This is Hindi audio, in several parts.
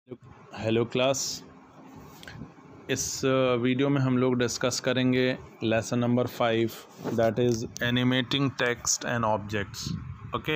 Hello class. इस वीडियो में हम लोग डिस्कस करेंगे lesson number 5 that is animating text and objects. Okay,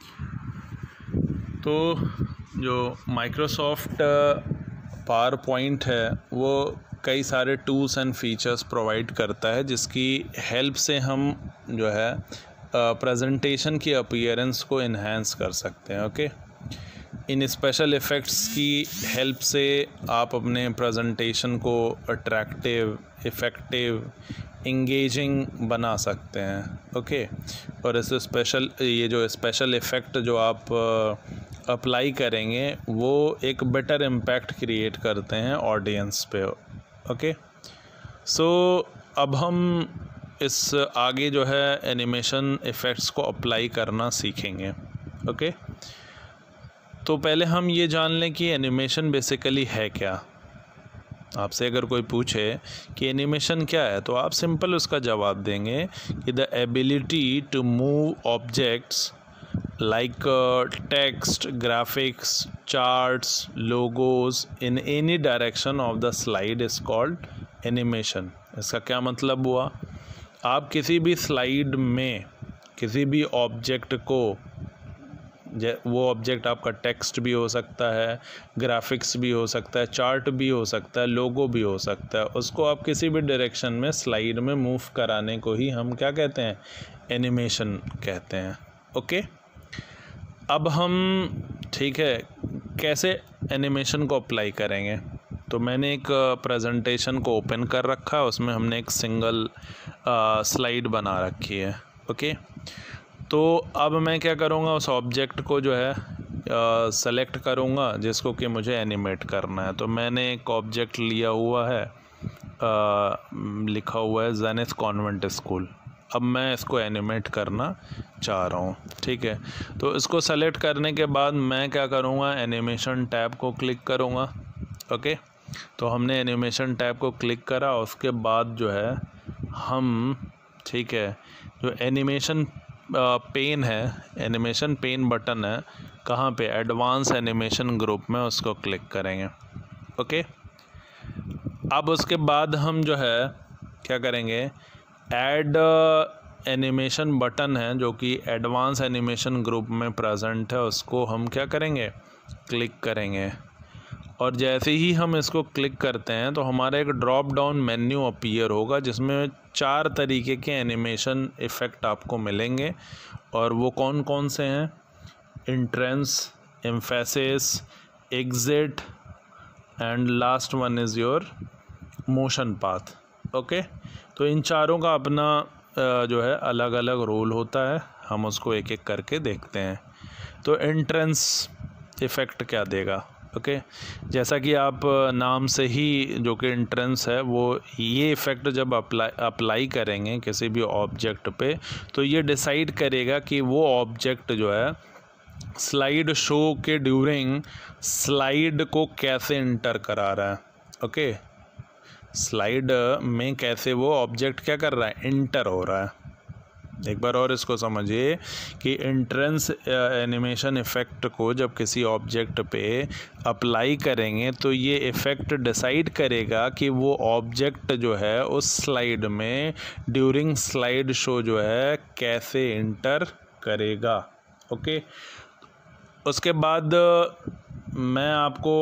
तो जो माइक्रोसॉफ्ट पावर पॉइंट है वो कई सारे टूल्स एंड फीचर्स प्रोवाइड करता है जिसकी हेल्प से हम जो है प्रेजेंटेशन की अपीयरेंस को इन्हेंस कर सकते हैं। ओके, इन स्पेशल इफ़ेक्ट्स की हेल्प से आप अपने प्रेजेंटेशन को अट्रैक्टिव, इफ़ेक्टिव, इंगेजिंग बना सकते हैं। ओके, और इस ये जो स्पेशल इफ़ेक्ट जो आप अप्लाई करेंगे वो एक बेटर इम्पैक्ट क्रिएट करते हैं ऑडियंस पे। ओके, सो अब हम इस आगे जो है एनिमेशन इफ़ेक्ट्स को अप्लाई करना सीखेंगे। ओके, तो पहले हम ये जान लें कि एनिमेशन बेसिकली है क्या। आपसे अगर कोई पूछे कि एनिमेशन क्या है तो आप सिंपल उसका जवाब देंगे कि the ability to move objects like text, graphics, charts, logos in any direction of the slide is called animation. इसका क्या मतलब हुआ? आप किसी भी स्लाइड में किसी भी ऑब्जेक्ट को, वो ऑब्जेक्ट आपका टेक्स्ट भी हो सकता है, ग्राफिक्स भी हो सकता है, चार्ट भी हो सकता है, लोगो भी हो सकता है, उसको आप किसी भी डायरेक्शन में स्लाइड में मूव कराने को ही हम क्या कहते हैं? एनिमेशन कहते हैं। ओके, अब हम ठीक है कैसे एनिमेशन को अप्लाई करेंगे। तो मैंने एक प्रेजेंटेशन को ओपन कर रखा है, उसमें हमने एक सिंगल स्लाइड बना रखी है। ओके, तो अब मैं क्या करूँगा, उस ऑब्जेक्ट को जो है सेलेक्ट करूँगा जिसको कि मुझे एनिमेट करना है। तो मैंने एक ऑब्जेक्ट लिया हुआ है, लिखा हुआ है जेनिथ कॉन्वेंट स्कूल। अब मैं इसको एनिमेट करना चाह रहा हूँ। ठीक है, तो इसको सेलेक्ट करने के बाद मैं क्या करूँगा, एनिमेशन टैब को क्लिक करूँगा। ओके, तो हमने एनिमेशन टैब को क्लिक करा, उसके बाद जो है हम ठीक है जो एनिमेशन पेन है, एनिमेशन पेन बटन है, कहाँ पे? एडवांस एनिमेशन ग्रुप में उसको क्लिक करेंगे। ओके, अब उसके बाद हम जो है क्या करेंगे, ऐड एनिमेशन बटन है जो कि एडवांस एनिमेशन ग्रुप में प्रेजेंट है, उसको हम क्या करेंगे, क्लिक करेंगे। और जैसे ही हम इसको क्लिक करते हैं तो हमारा एक ड्रॉप डाउन मेन्यू अपीयर होगा जिसमें 4 तरीके के एनिमेशन इफ़ेक्ट आपको मिलेंगे। और वो कौन कौन से हैं? Entrance, emphasis, exit and last one is your motion path. Okay, तो इन चारों का अपना जो है अलग अलग रोल होता है, हम उसको एक एक करके देखते हैं। तो एंट्रेंस इफ़ेक्ट क्या देगा? ओके, जैसा कि आप नाम से ही जो कि एंट्रेंस है, वो ये इफ़ेक्ट जब अप्लाई करेंगे किसी भी ऑब्जेक्ट पे तो ये डिसाइड करेगा कि वो ऑब्जेक्ट जो है स्लाइड शो के ड्यूरिंग स्लाइड को कैसे इंटर करा रहा है। ओके, स्लाइड में कैसे वो ऑब्जेक्ट क्या कर रहा है, इंटर हो रहा है। एक बार और इसको समझिए कि एंट्रेंस एनिमेशन इफ़ेक्ट को जब किसी ऑब्जेक्ट पे अप्लाई करेंगे तो ये इफ़ेक्ट डिसाइड करेगा कि वो ऑब्जेक्ट जो है उस स्लाइड में ड्यूरिंग स्लाइड शो जो है कैसे इंटर करेगा। ओके, उसके बाद मैं आपको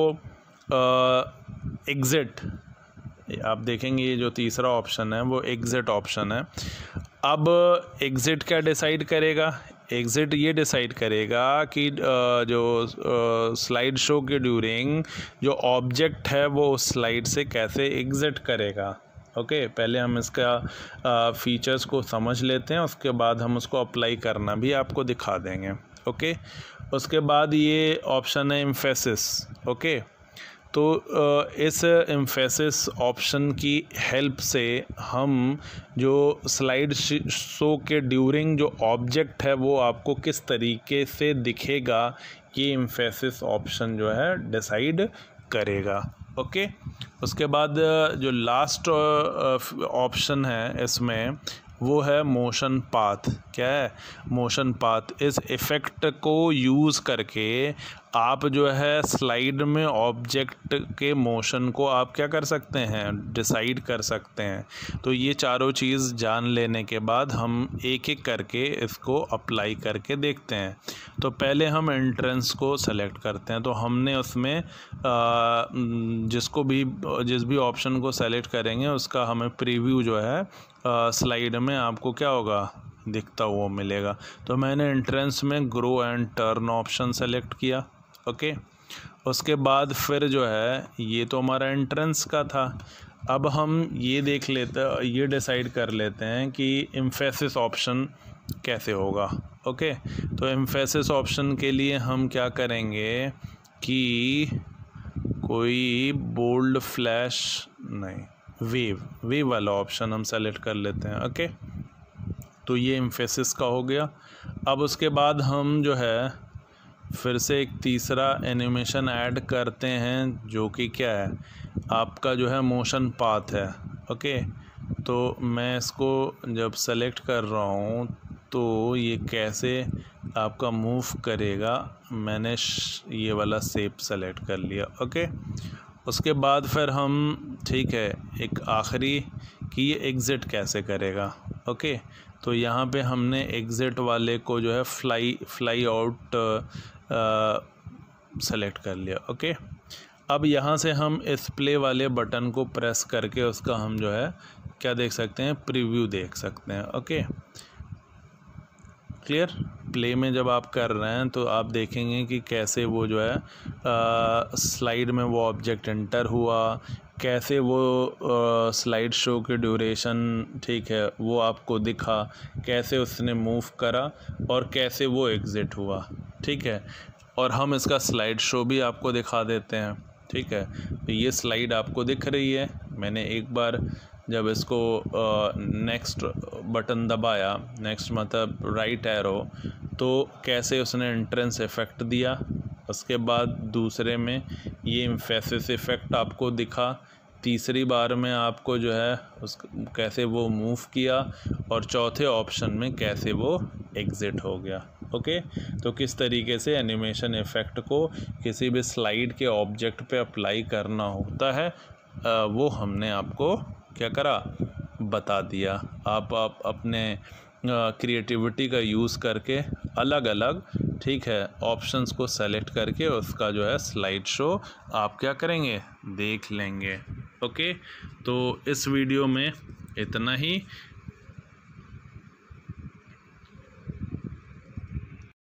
एग्ज़िट, आप देखेंगे ये जो तीसरा ऑप्शन है वो एग्ज़िट ऑप्शन है। अब एग्ज़िट क्या डिसाइड करेगा? एग्ज़िट ये डिसाइड करेगा कि जो स्लाइड शो के ड्यूरिंग जो ऑब्जेक्ट है वो उस स्लाइड से कैसे एग्ज़िट करेगा। ओके, पहले हम इसका फीचर्स को समझ लेते हैं, उसके बाद हम उसको अप्लाई करना भी आपको दिखा देंगे। ओके, उसके बाद ये ऑप्शन है एम्फेसिस। ओके, तो इस एम्फेसिस ऑप्शन की हेल्प से हम जो स्लाइड शो के ड्यूरिंग जो ऑब्जेक्ट है वो आपको किस तरीके से दिखेगा, ये एम्फेसिस ऑप्शन जो है डिसाइड करेगा। ओके, उसके बाद जो लास्ट ऑप्शन है इसमें वो है मोशन पाथ। क्या है? Motion path. इस इफ़ेक्ट को यूज़ करके आप जो है स्लाइड में ऑब्जेक्ट के मोशन को आप क्या कर सकते हैं, डिसाइड कर सकते हैं। तो ये चारों चीज़ जान लेने के बाद हम एक एक करके इसको अप्लाई करके देखते हैं। तो पहले हम एंट्रेंस को सेलेक्ट करते हैं। तो हमने उसमें जिस भी ऑप्शन को सेलेक्ट करेंगे उसका हमें प्रीव्यू जो है स्लाइड में आपको क्या होगा, दिखता हुआ मिलेगा। तो मैंने एंट्रेंस में grow and turn option select किया। ओके, उसके बाद फिर जो है ये तो हमारा एंट्रेंस का था। अब हम ये डिसाइड कर लेते हैं कि एम्फेसिस ऑप्शन कैसे होगा। ओके, तो एम्फेसिस ऑप्शन के लिए हम क्या करेंगे कि कोई बोल्ड फ्लैश नहीं, वेव वाला ऑप्शन हम सेलेक्ट कर लेते हैं। ओके, तो ये एम्फेसिस का हो गया। अब उसके बाद हम जो है फिर से एक तीसरा एनिमेशन ऐड करते हैं जो कि क्या है, आपका जो है मोशन पाथ है। ओके, तो मैं इसको जब सेलेक्ट कर रहा हूँ तो ये कैसे आपका मूव करेगा, मैंने ये वाला शेप सेलेक्ट कर लिया। ओके, उसके बाद फिर हम ठीक है एक आखिरी कि ये एग्ज़िट कैसे करेगा। ओके, तो यहाँ पे हमने एग्ज़िट वाले को जो है फ्लाई आउट सेलेक्ट कर लिया। ओके, अब यहाँ से हम इस प्ले वाले बटन को प्रेस करके उसका हम जो है क्या देख सकते हैं, प्रीव्यू देख सकते हैं। Okay, clear. प्ले में जब आप कर रहे हैं तो आप देखेंगे कि कैसे वो जो है स्लाइड में वो ऑब्जेक्ट एंटर हुआ, कैसे वो स्लाइड शो की ड्यूरेशन ठीक है वो आपको दिखा, कैसे उसने मूव करा और कैसे वो एग्ज़िट हुआ। ठीक है, और हम इसका स्लाइड शो भी आपको दिखा देते हैं। ठीक है, तो ये स्लाइड आपको दिख रही है। मैंने एक बार जब इसको नेक्स्ट बटन दबाया, नेक्स्ट मतलब राइट एरो, तो कैसे उसने एंट्रेंस इफ़ेक्ट दिया। उसके बाद दूसरे में ये एम्फेसिस इफ़ेक्ट आपको दिखा। तीसरी बार में आपको जो है कैसे वो मूव किया और चौथे ऑप्शन में कैसे वो एग्ज़िट हो गया। ओके, तो किस तरीके से एनिमेशन इफ़ेक्ट को किसी भी स्लाइड के ऑब्जेक्ट पे अप्लाई करना होता है वो हमने आपको क्या करा, बता दिया। आप अपने क्रिएटिविटी का यूज़ करके अलग अलग ठीक है ऑप्शंस को सेलेक्ट करके उसका जो है स्लाइड शो आप क्या करेंगे, देख लेंगे। ओके, तो इस वीडियो में इतना ही।